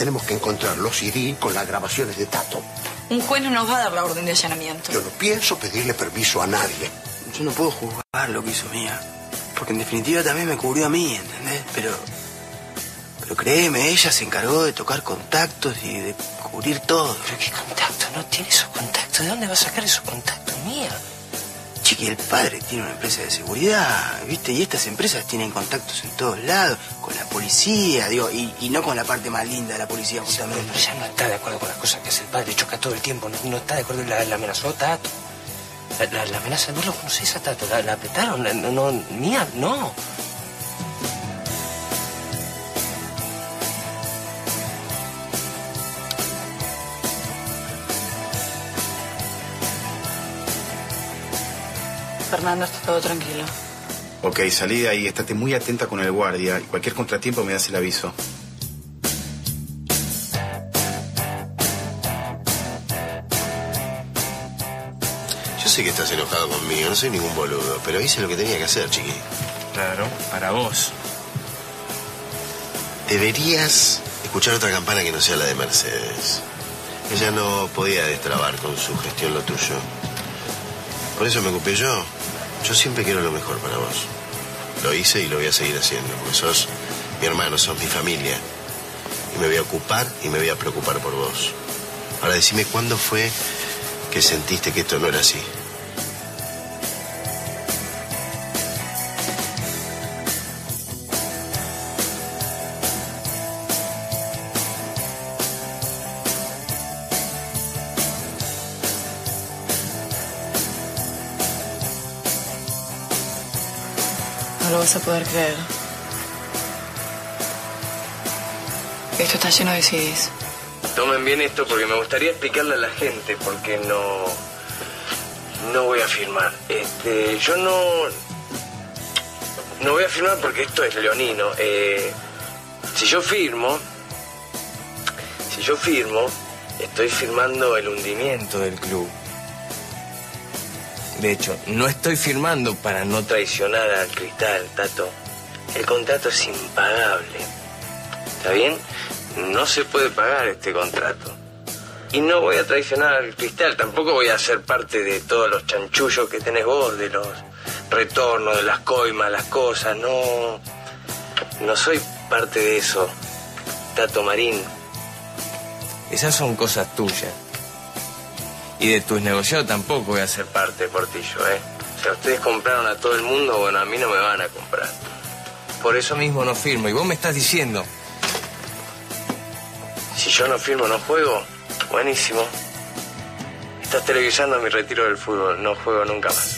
tenemos que encontrar los CD con las grabaciones de Tato. Un juez no nos va a dar la orden de allanamiento. Yo no pienso pedirle permiso a nadie. Yo no puedo juzgar lo que hizo Mía. Porque en definitiva también me cubrió a mí, ¿entendés? Pero créeme, ella se encargó de tocar contactos y de cubrir todo. ¿Pero qué contactos? No tiene esos contactos. ¿De dónde va a sacar esos contactos, Mía? Chiqui, el padre tiene una empresa de seguridad, ¿viste? Y estas empresas tienen contactos en todos lados, con la policía, digo, y no con la parte más linda de la policía, justamente. Pero ella no está de acuerdo con las cosas que hace el padre, choca todo el tiempo, no está de acuerdo, la amenazó a Tato. La amenaza, ¿no lo conocés a Tato? ¿La apretaron? No, Mía, no. Fernando, está todo tranquilo. Ok, salí de ahí, estate muy atenta con el guardia y cualquier contratiempo me das el aviso. Yo sé que estás enojado conmigo, no soy ningún boludo, pero hice lo que tenía que hacer, chiqui. Claro, para vos. Deberías escuchar otra campana que no sea la de Mercedes. Ella no podía destrabar con su gestión lo tuyo. Por eso me ocupé yo. Yo siempre quiero lo mejor para vos. Lo hice y lo voy a seguir haciendo, porque sos mi hermano, sos mi familia. Y me voy a ocupar y me voy a preocupar por vos. Ahora decime cuándo fue que sentiste que esto no era así. No lo vas a poder creer. Esto está lleno de CDs. Tomen bien esto porque me gustaría explicarle a la gente porque no voy a firmar. Yo no voy a firmar porque esto es leonino. Si yo firmo, estoy firmando el hundimiento del club. De hecho, no estoy firmando para no traicionar al Cristal, Tato. El contrato es impagable. ¿Está bien? No se puede pagar este contrato. Y no voy a traicionar al Cristal. Tampoco voy a ser parte de todos los chanchullos que tenés vos, de los retornos, de las coimas, las cosas. No soy parte de eso, Tato Marín. Esas son cosas tuyas. Y de tus negociados tampoco voy a ser parte, Portillo, O sea, ustedes compraron a todo el mundo, bueno, a mí no me van a comprar. Por eso mismo no firmo. Y vos me estás diciendo, si yo no firmo, no juego. Buenísimo. Estás televisando mi retiro del fútbol. No juego nunca más.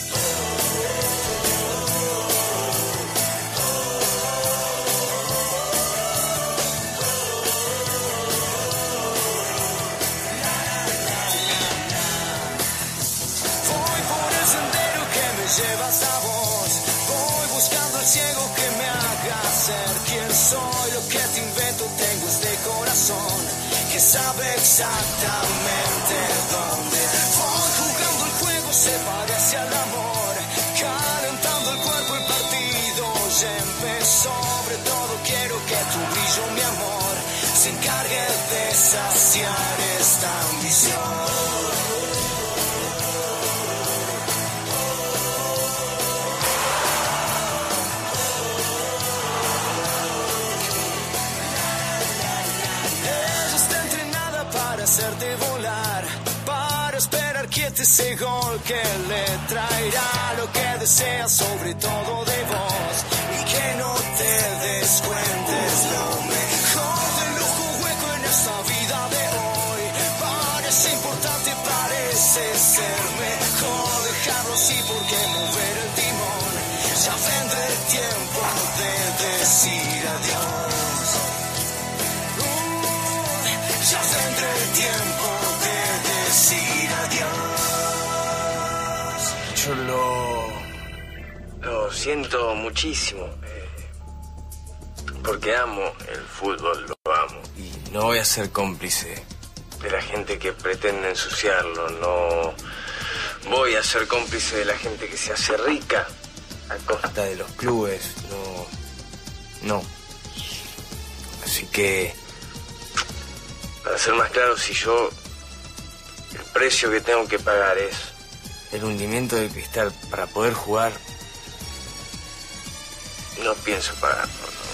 Llevas a vos, voy buscando el ciego que me haga ser quien soy. Lo que te invento tengo este corazón que sabe exactamente dónde. Voy jugando el juego, se parece al amor, calentando el cuerpo, el partido ya empezó. Sobre todo quiero que tu brillo, mi amor, se encargue de saciar esta ambición. Hacerte volar, para esperar quiete ese gol que le traerá lo que deseas, sobre todo de vos, y que no te descuentes lo mejor del lujo hueco en esta vida de hoy. Parece importante, parece ser mejor dejarlo así, porque mover el timón, ya vendrá el tiempo de decir adiós. Ya vendrá el tiempo de decir adiós. Yo lo siento muchísimo. Porque amo el fútbol, lo amo. Y no voy a ser cómplice de la gente que pretende ensuciarlo. No voy a ser cómplice de la gente que se hace rica a costa de los clubes. No. Así que para ser más claro, si yo... El precio que tengo que pagar es el hundimiento del cristal para poder jugar, no pienso pagarlo.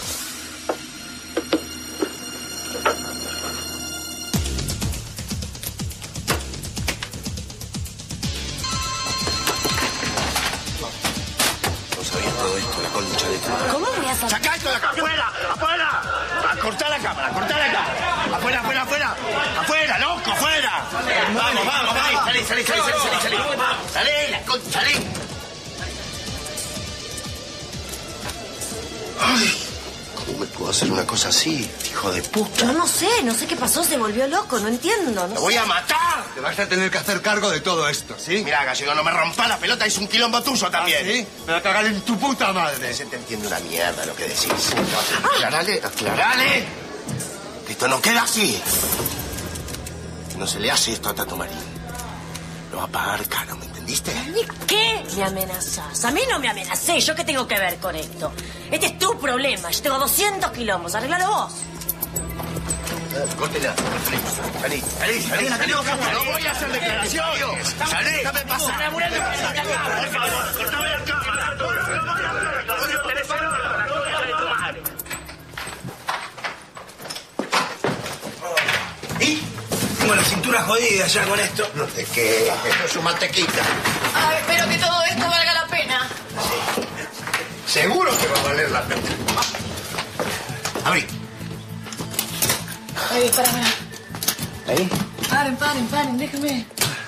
No sabía todo esto, la concha de tu... ¿Cómo voy a saber? ¡Sacá esto de acá! ¡Afuera! ¡Afuera! ¡Cortá la cámara! ¡Cortá la cámara! ¡Afuera, afuera, afuera! ¡Afuera, loco! ¡Afuera! ¡Vamos, vamos! ¡Salí, salí, salí, salí, salí! ¡Salí! ¡Salí, la concha! ¡Salí! ¡Ay! ¿Cómo me puedo hacer una cosa así, hijo de puta? Yo no sé qué pasó, se volvió loco, no entiendo. ¡Te voy a matar! Te vas a tener que hacer cargo de todo esto, ¿sí? Mira, gallego, no me rompa la pelota, es un quilombo tuyo también. ¿Sí? Me va a cagar en tu puta madre. Se te entiende una mierda lo que decís. Aclarale, aclarale. Que esto no queda así. Que no se le hace esto a Tato Marín. Lo va a pagar caro, ¿me entendiste? ¿Y qué me amenazás? A mí no me amenacé, ¿yo qué tengo que ver con esto? Este es tu problema, yo tengo 200 quilombos, arreglalo vos. Córtela. Salí, salí, salí, salí. No voy a hacer declaraciones. Salí. Déjame pasar. Por favor, cortame la cámara. ¿Y? Tengo la cintura jodida ya con esto. No te quejes, esto es su mantequita. Ay, espero que todo esto valga la pena. Seguro que va a valer la pena. Abrí. Ay, para. ¿Ahí? Paren, déjenme.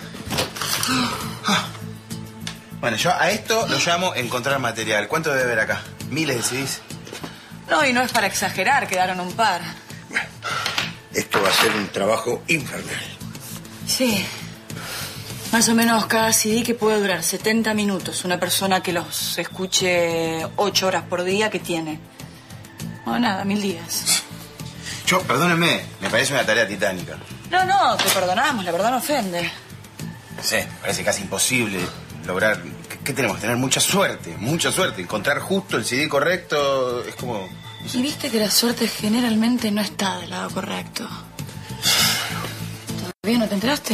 Bueno, yo a esto lo llamo encontrar material. ¿Cuánto debe haber acá? ¿Miles de CDs? No, y no es para exagerar, quedaron un par. Esto va a ser un trabajo infernal. Sí. Más o menos cada CD que puede durar 70 minutos. Una persona que los escuche 8 horas por día, ¿qué tiene? No, nada, 1000 días. Yo, perdónenme, me parece una tarea titánica. No, te perdonamos, la verdad no ofende. No sé, me parece casi imposible lograr... ¿Qué tenemos? Tener mucha suerte, mucha suerte. Encontrar justo el CD correcto es como... No sé. Y viste que la suerte generalmente no está del lado correcto. ¿Todavía no te enteraste?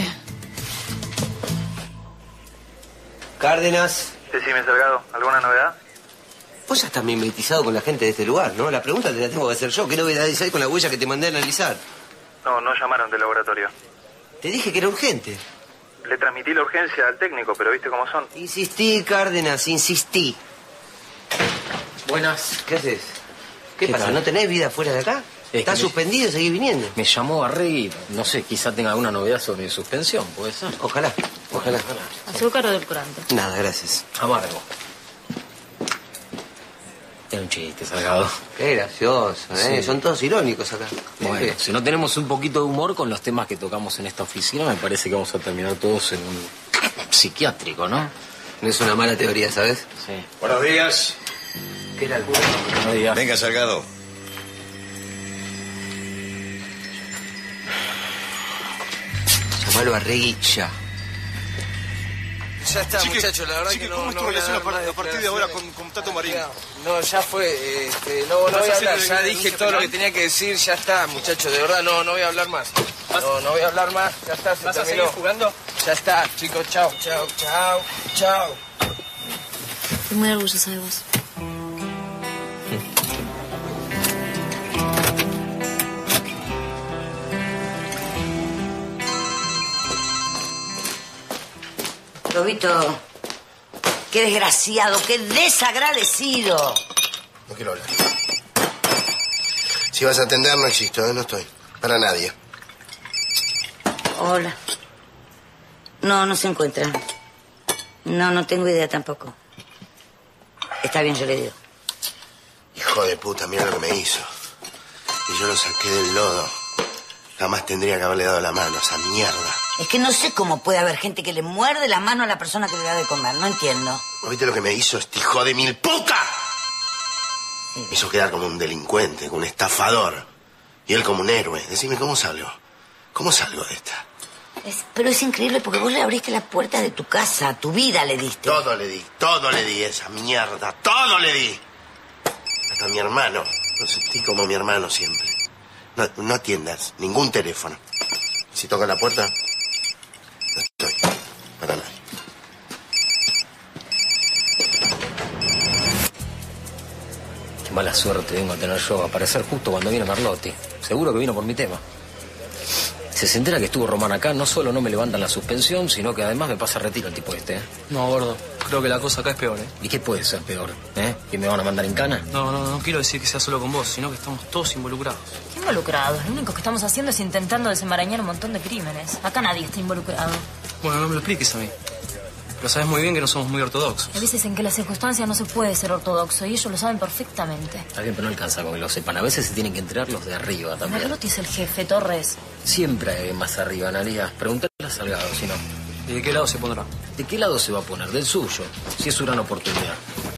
Cárdenas. Decime, Salgado, ¿alguna novedad? Vos ya estás mimetizado con la gente de este lugar, ¿no? La pregunta te la tengo que hacer yo. ¿Qué novedades hay con la huella que te mandé a analizar? No llamaron del laboratorio. Te dije que era urgente. Le transmití la urgencia al técnico, pero ¿viste cómo son? Insistí, Cárdenas, insistí. Buenas. ¿Qué haces? ¿Qué pasa? tal? ¿No tenés vida fuera de acá? Es ¿Estás que me- suspendido y seguís viniendo? Me llamó Arregui, no sé, quizá tenga alguna novedad sobre mi suspensión, puede ser. Ojalá. Azúcar o edulcorante. Nada, gracias. Amargo. Es un chiste, Salgado. Qué gracioso, ¿eh? Sí. Son todos irónicos acá. Bueno, si no tenemos un poquito de humor con los temas que tocamos en esta oficina, me parece que vamos a terminar todos en un psiquiátrico, ¿no? No es una mala teoría, ¿sabes? Sí. Buenos días. ¿Qué era el No digas. Venga, Salgado. Llamalo a Regui ya. Ya está, Chique, muchachos, la verdad Chique, que no... ¿cómo es tu no voy a relación dar más a partir de ahora con declaraciones. Tato Marín? No, ya fue, no voy a hacer hablar, ya denuncia dije todo lo penal? que tenía que decir, ya está, muchachos, de verdad, no voy a hablar más. No voy a hablar más, ya está, se ¿Vas a terminó. seguir jugando? Ya está, chicos, chao. Estoy muy orgullosa de vos. Lobito, qué desgraciado, qué desagradecido. No quiero hablar. Si vas a atender, no existo, ¿eh? No estoy. Para nadie. Hola. No se encuentra. No tengo idea tampoco. Está bien, yo le digo. Hijo de puta, mira lo que me hizo. Y yo lo saqué del lodo. Jamás tendría que haberle dado la mano a esa mierda. Es que no sé cómo puede haber gente que le muerde la mano a la persona que le da de comer. No entiendo. ¿No viste lo que me hizo este hijo de mil puta? Me hizo quedar como un delincuente, como un estafador. Y él como un héroe. Decime, ¿cómo salgo? ¿Cómo salgo de esta? Pero es increíble porque vos le abriste la puerta de tu casa, tu vida le diste. Todo le di a esa mierda. Todo le di. Hasta a mi hermano. Lo sentí como mi hermano siempre. No atiendas ningún teléfono. Si toca la puerta, no estoy. Para nada. Qué mala suerte vengo a tener yo, a aparecer justo cuando viene Merlotti. Seguro que vino por mi tema. Si se entera que estuvo Román acá, no solo no me levantan la suspensión, sino que además me pasa retiro el tipo este, ¿eh? No, gordo, creo que la cosa acá es peor, ¿eh? ¿Y qué puede ser peor? ¿Que me van a mandar en cana? No quiero decir que sea solo con vos, sino que estamos todos involucrados. ¿Qué involucrados? Lo único que estamos haciendo es intentando desenmarañar un montón de crímenes. Acá nadie está involucrado. Bueno, no me lo expliques a mí. Pero sabes muy bien que no somos muy ortodoxos. Hay veces en que las circunstancias no se puede ser ortodoxo y ellos lo saben perfectamente. Está bien, pero no alcanza con que lo sepan. A veces se tienen que enterar los de arriba también. Merlotti es el jefe, Torres. Siempre hay más arriba, Analia. Pregúntale a Salgado, si no. ¿Y de qué lado se pondrá? ¿De qué lado se va a poner? Del suyo, si es su gran oportunidad.